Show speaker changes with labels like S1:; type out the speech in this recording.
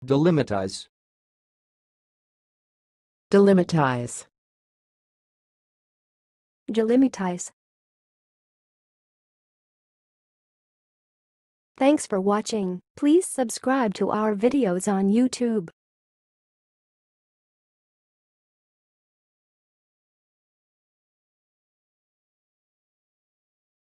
S1: Delimitize.
S2: Delimitize.
S3: Delimitize. Thanks for watching. Please subscribe to our videos on YouTube.